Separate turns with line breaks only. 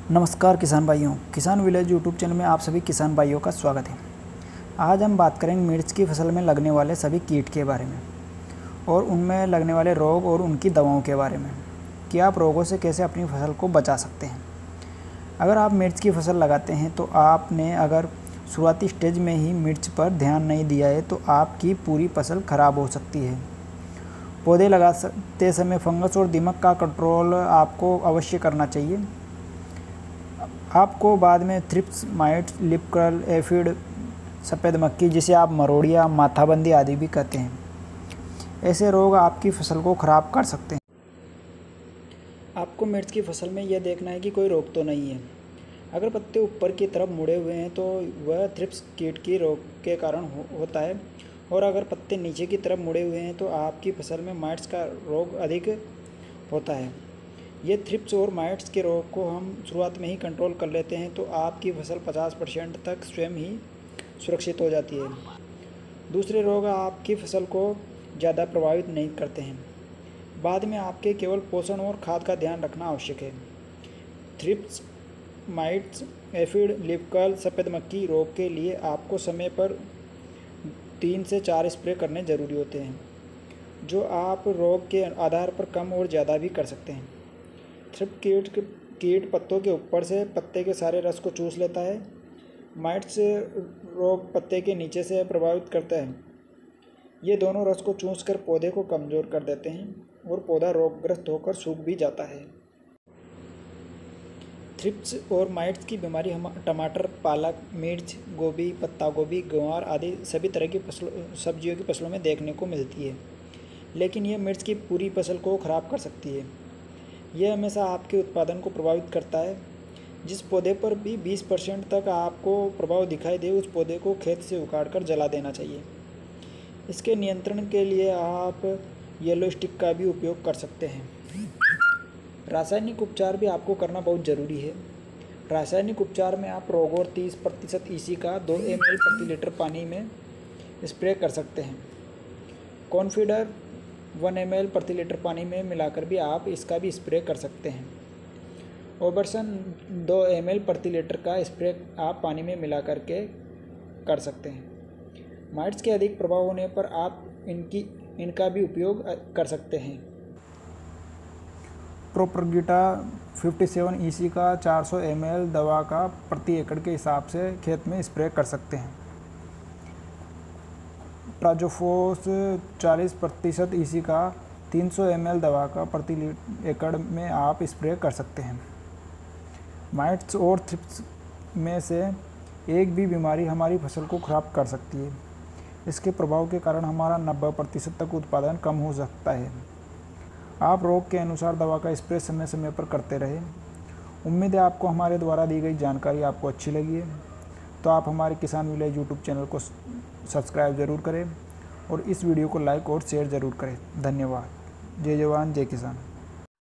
नमस्कार किसान भाइयों, किसान विलेज यूट्यूब चैनल में आप सभी किसान भाइयों का स्वागत है। आज हम बात करेंगे मिर्च की फसल में लगने वाले सभी कीट के बारे में और उनमें लगने वाले रोग और उनकी दवाओं के बारे में कि आप रोगों से कैसे अपनी फसल को बचा सकते हैं। अगर आप मिर्च की फसल लगाते हैं तो आपने अगर शुरुआती स्टेज में ही मिर्च पर ध्यान नहीं दिया है तो आपकी पूरी फसल खराब हो सकती है। पौधे लगाते समय फंगस और दीमक का कंट्रोल आपको अवश्य करना चाहिए। आपको बाद में thrips, mites, leaf curl, aphid, सफ़ेद मक्खी जिसे आप मरोड़िया, माथाबंदी आदि भी कहते हैं, ऐसे रोग आपकी फसल को ख़राब कर सकते हैं। आपको मिर्च की फसल में यह देखना है कि कोई रोग तो नहीं है। अगर पत्ते ऊपर की तरफ मुड़े हुए हैं तो वह थ्रिप्स कीट की रोग के कारण होता है, और अगर पत्ते नीचे की तरफ मुड़े हुए हैं तो आपकी फसल में माइट्स का रोग अधिक होता है। ये थ्रिप्स और माइट्स के रोग को हम शुरुआत में ही कंट्रोल कर लेते हैं तो आपकी फसल 50% तक स्वयं ही सुरक्षित हो जाती है। दूसरे रोग आपकी फसल को ज़्यादा प्रभावित नहीं करते हैं। बाद में आपके केवल पोषण और खाद का ध्यान रखना आवश्यक है। Thrips, mites, aphid, leaf curl, सफ़ेद मक्खी रोग के लिए आपको समय पर 3 से 4 स्प्रे करने ज़रूरी होते हैं, जो आप रोग के आधार पर कम और ज़्यादा भी कर सकते हैं। थ्रिप्स कीट पत्तों के ऊपर से पत्ते के सारे रस को चूस लेता है। माइट्स रोग पत्ते के नीचे से प्रभावित करता है। ये दोनों रस को चूस कर पौधे को कमज़ोर कर देते हैं और पौधा रोगग्रस्त होकर सूख भी जाता है। थ्रिप्स और माइट्स की बीमारी हम टमाटर, पालक, मिर्च, गोभी, पत्ता गोभी, ग्वार आदि सभी तरह की सब्जियों की फसलों में देखने को मिलती है, लेकिन यह मिर्च की पूरी फसल को ख़राब कर सकती है। यह हमेशा आपके उत्पादन को प्रभावित करता है। जिस पौधे पर भी 20% तक आपको प्रभाव दिखाई दे उस पौधे को खेत से उखाड़कर जला देना चाहिए। इसके नियंत्रण के लिए आप येलो स्टिक का भी उपयोग कर सकते हैं। रासायनिक उपचार भी आपको करना बहुत ज़रूरी है। रासायनिक उपचार में आप रोगोर 30% ईसी का 2 ml प्रति लीटर पानी में स्प्रे कर सकते हैं। कॉन्फिडर 1 ml प्रति लीटर पानी में मिलाकर भी आप इसका भी स्प्रे कर सकते हैं। ओबर्सन 2 ml प्रति लीटर का स्प्रे आप पानी में मिला करके कर सकते हैं। माइट्स के अधिक प्रभाव होने पर आप इनका भी उपयोग कर सकते हैं। प्रोपरगिटा 57 ईसी का 400 ml दवा का प्रति एकड़ के हिसाब से खेत में स्प्रे कर सकते हैं। ट्राजोफोस 40% ईसी का 300 ml दवा का प्रति एकड़ में आप स्प्रे कर सकते हैं। माइट्स और थ्रिप्स में से एक भी बीमारी हमारी फसल को ख़राब कर सकती है। इसके प्रभाव के कारण हमारा 90% तक उत्पादन कम हो सकता है। आप रोग के अनुसार दवा का स्प्रे समय समय पर करते रहें। उम्मीद है आपको हमारे द्वारा दी गई जानकारी आपको अच्छी लगी है, तो आप हमारे किसान विलेज यूट्यूब चैनल को सब्सक्राइब ज़रूर करें और इस वीडियो को लाइक और शेयर ज़रूर करें। धन्यवाद। जय जवान, जय किसान।